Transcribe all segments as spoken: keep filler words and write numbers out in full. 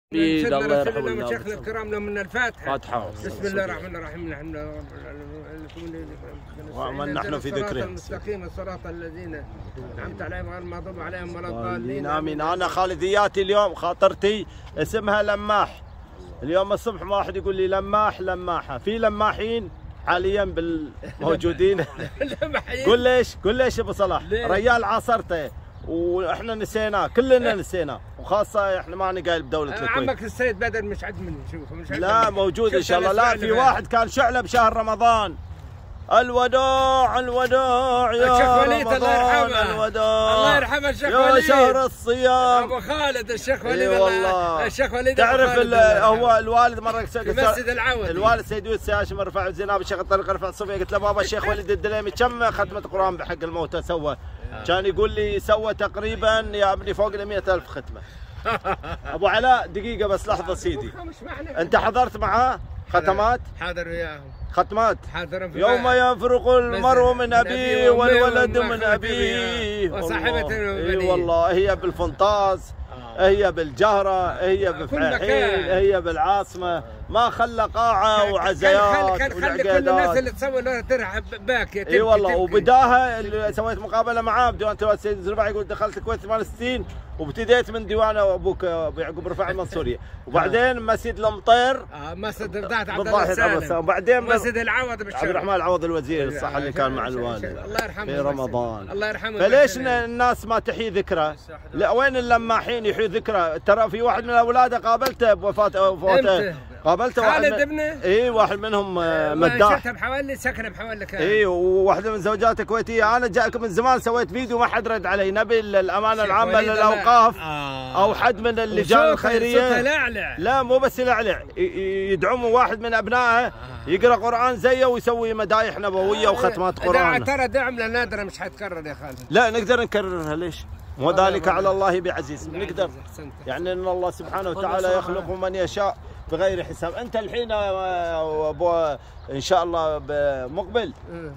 بيد الله يرحمه مشايخنا الكرام لهم من الفاتحه. فاتحه. بسم الله الرحمن الرحيم. نحن ومن نحن في ذكره المستقيم الصراط الذين انعمت عليهم غير المغضوب عليهم ولا الضالين. امين. انا خالدياتي اليوم خاطرتي اسمها لماح. اليوم الصبح ما واحد يقول لي لماح لماحه، في لماحين حاليا بالموجودين. قول ليش؟ قول ليش يا ابو صلاح؟ ريال عاصرته واحنا نسيناه، كلنا نسيناه، وخاصه احنا ما قايل بدوله الكويت. عمك السيد بدر مش عد مني شوفه مش عد لا مني. موجود ان شاء الله. لا في واحد كان شعله بشهر رمضان. الوداع الوداع يا الشيخ وليد الله يرحمه. الوداع الله يرحمه الشيخ يا وليد. شهر الصيام. ابو خالد الشيخ وليد. اي والله الشيخ وليد. تعرف هو الوالد مره في مسجد العود. الوالد سيد يوسف هاشم رفع الزناب الشيخ الطريق رفع الصوفيه، قلت له بابا الشيخ وليد الدليمي كم ختمه قران بحق الموتى سوى؟ كان يقول لي سوى تقريبا يا ابني فوق ال مئة ألف ختمه. ابو علاء دقيقه بس لحظه سيدي، انت حضرت معاه ختمات؟ حاضر وياهم ختمات. حاضر. يوم يفرق المرء من ابيه والولد من ابيه وصاحبته. اي والله هي بالفنطاز، هي بالجهره، هي بفحيحين، هي بالعاصمه، ما خلى قاعه وعزيات كان خلي كل الناس اللي تسوي له ترحب باكيه. اي والله. وبداها اللي سويت مقابله معاه بديوان توات السيد الزرباعي، يقول دخلت الكويت ثمانية وستين وابتديت من ديوان ابوك ابو يعقوب رفاعي المنصوريه، وبعدين مسجد المطير اه مسجد بضاعه عبد الله السالم، وبعدين مسجد العوض بالشرق عبد الرحمن العوض الوزير الصح اللي كان مع الوالد الله يرحمه في رمضان. الله يرحمه. فليش الناس ما تحيي ذكرى؟ لا وين اللماحين يحيي ذكرى؟ ترى في واحد من اولاده قابلته بوفاته وفاته قابلته واحد خالد ابنه. اي واحد منهم مداح. شفتها بحوالي سكنه بحوالي كان. اي وواحده من زوجاته كويتيه. انا جايكم من زمان سويت فيديو ما حد رد علي. نبي الامانه العامه للاوقاف آه. او حد من اللجان الخيريه. لعلع. لا مو بس يلعلع، يدعموا واحد من ابنائه يقرا قران زيه ويسوي مدايح نبويه وختمات قران. ترى دعمله نادره مش حتكرر يا خالد. لا نقدر نكررها. ليش؟ وذلك على الله بعزيز. نقدر يعني ان الله سبحانه وتعالى يخلق من يشاء بغير حساب. انت الحين ابو ان شاء الله مقبل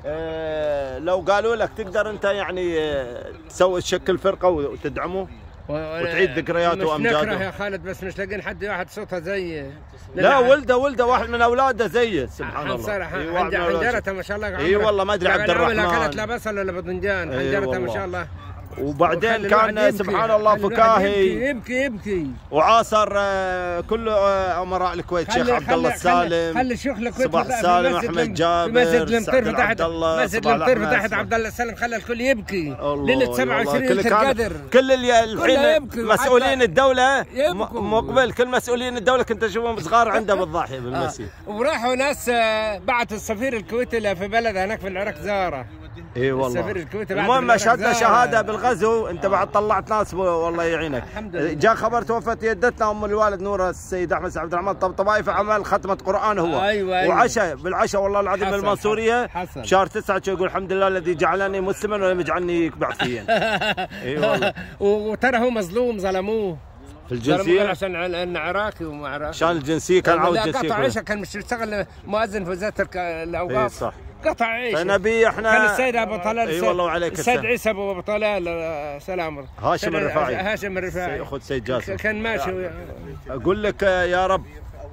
اه لو قالوا لك تقدر انت يعني تسوي تشكل فرقه وتدعمه وتعيد ذكرياته وامجاده. مش نكره يا خالد بس مش لاقين حد واحد صوتها زي. لا ولده ولده واحد من اولاده زيه سبحان الله. الله. حنجرته ما شاء الله. اي والله ما ادري عبد الرحمن. اكلت لا بصل ولا باذنجان. حنجرته ما شاء الله. وبعدين كان سبحان الله فكاهي يبكي يبكي وعاصر كل امراء الكويت. شيخ عبد الله السالم، خلي شيوخ الكويت صباح السالم، احمد جابر، مسجد المطير فتحت الله، مسجد المطير فتحت عبد الله السالم، خلى الكل يبكي ليله سبعة وعشرين كل القدر. كل اللي الحين مسؤولين الدوله مقبل، كل مسؤولين الدوله كنت اشوفهم صغار عنده بالضاحيه بالمسجد. وراحوا ناس بعت السفير الكويتي في بلد هناك في العراق زاره. اي والله. المهم اشهدنا شهاده بالغزو. انت بعد طلعت ناس والله يعينك. جاء خبر توفت يدتنا ام الوالد نوره السيد احمد عبد الرحمن الطبطبائي في عمل ختمه قران هو. أيوة أيوة. وعشاء بالعشاء والله العظيم بالمنصوريه شهر تسعة يقول الحمد لله الذي جعلني مسلما ولم يجعلني بعثيا. اي والله. وترى هو مظلوم ظلموه في الجنسيه عشان انه عراقي ومو عراقي. عشان الجنسيه كان عاوز جنسيه. قطع عيشه كان مش يشتغل مؤذن في وزاره الاوقاف. اي صح. قطع عيشه. فنبي احنا كان السيد ابو طلال. اي والله وعليك السيد عيسى ابو طلال سلام هاشم الرفاعي. هاشم الرفاعي اخو السيد جاسم كان ماشي. اقول لك يا رب،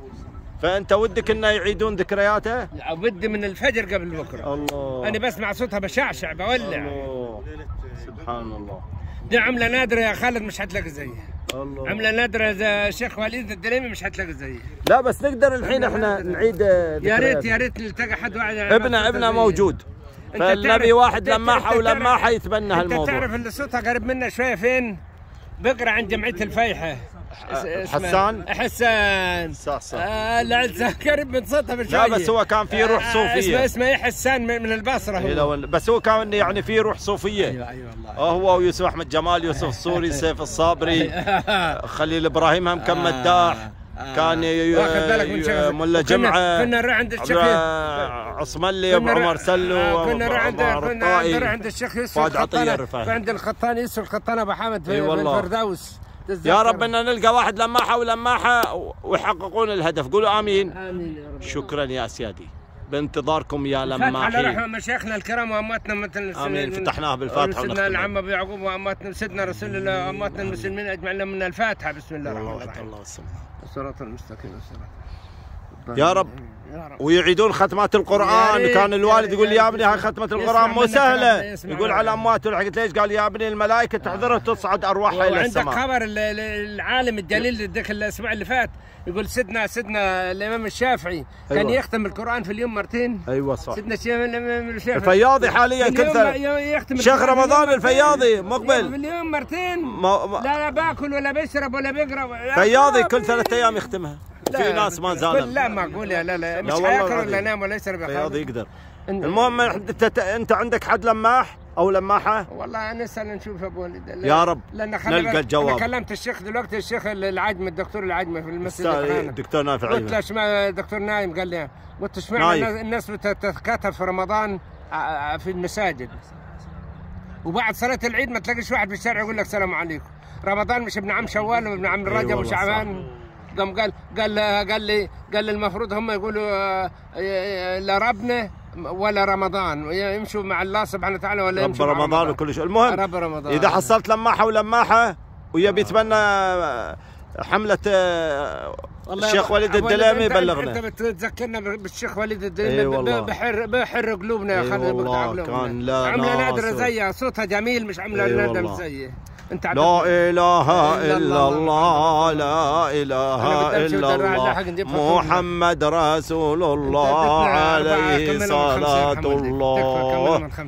فانت ودك انه يعيدون ذكرياته؟ بدي من الفجر قبل بكره. الله. انا بسمع صوتها بشعشع بولع. الله. سبحان الله. دي عمله نادره يا خالد مش حتلاقي زيها. الله. عمله نادره زي الشيخ وليد الدليمي مش حتلاقي زيها. لا بس نقدر الحين احنا نعيد يا ريت يا ريت نلتقى حد واحد. ابنه ابنه موجود. فالنبي واحد لماحه ولماحه يتبنى هالموضوع. انت تعرف اللي صوتها قريب منا شويه فين؟ بقرا عند جمعيه الفيحة. حسان حسان صح صح. آه لا قريب من صوتها بشويه. لا بس هو كان في روح صوفيه. اسمه اسمه ايه حسان من البصره هو. بس هو كان يعني في روح صوفيه. ايوه ايوه والله. هو ويوسف احمد جمال، يوسف الصوري، سيف الصابري، خليل ابراهيم هم كان مداح. كان ملا جمعه. كنا نروح عند الشيخ عصملي ابو عمر سلو. كنا نروح عند كنا نروح عند الشيخ يوسف القطان عند الخطان يوسف القطان ابو حامد في الفردوس. يا رب ان نلقى واحد لماحه ولماحه ويحققون الهدف. قولوا امين. امين يا رب. شكرا يا سيادي. بانتظاركم يا الفاتحة على لماحين. رحمة مشايخنا الكرام وامواتنا مثل امين. فتحناها بالفاتحه سيدنا العم ابو يعقوب وامواتنا سيدنا رسول الله وامواتنا المسلمين اجمعين من الفاتحه. بسم الله الرحمن الرحيم. الله والسلام. الصراط المستقيم. الصراط يا رب. يا رب. ويعيدون ختمات القرآن. كان الوالد يقول لي يا ابني هاي ختمة القرآن مو سهلة. يقول على أمواته. لحقت ليش؟ قال يا ابني الملائكة تحضرها تصعد أرواحها إلى السماء. وعندك خبر العالم الجليل ذاك الأسبوع اللي فات يقول سيدنا سيدنا الإمام الشافعي كان أيوة. يختم القرآن في اليوم مرتين. أيوة صح. سيدنا الإمام الشافعي الفياضي حاليا كل سنة شيخ رمضان الفياضي مقبل في اليوم مرتين. ما ما لا لا باكل ولا بشرب ولا بيقرا. فياضي كل ثلاث أيام يختمها. في ناس ما زالوا. لا معقول يا لا لا مش حياكل ولا نام ولا يشرب. فياضي يقدر. المهم انت انت عندك حد لماح او لماحه؟ والله نسال نشوف ابو وليد. يا رب نلقى الجواب. انا كلمت الشيخ دلوقتي الشيخ العجمي الدكتور العجمي في المسجد الدكتور نافع. قلت له اشمعنى الدكتور نايم؟ قال لي قلت اشمعنى الناس بتتكاتف في رمضان في المساجد وبعد صلاه العيد ما تلاقيش واحد في الشارع يقول لك السلام عليكم. رمضان مش ابن عم شوال وابن عم رجب وشعبان. قام قال قال قال لي قال لي المفروض هم يقولوا لا ربنا ولا رمضان يمشوا مع الله سبحانه وتعالى ولا يمشوا رب رمضان, رمضان وكل شيء. المهم رب رمضان. اذا حصلت لماحه ولماحه ويبي يتبنى حمله الشيخ وليد الدليمي بلغنا. انت بتذكرنا بالشيخ وليد الدليمي. بحر بحر قلوبنا يا خالد. والله كان لا عمله نادره زيها صوتها جميل مش عمله نادره زيه. انت لا اله الا الله لا اله الا الله محمد رسول الله عليه صلاة الله.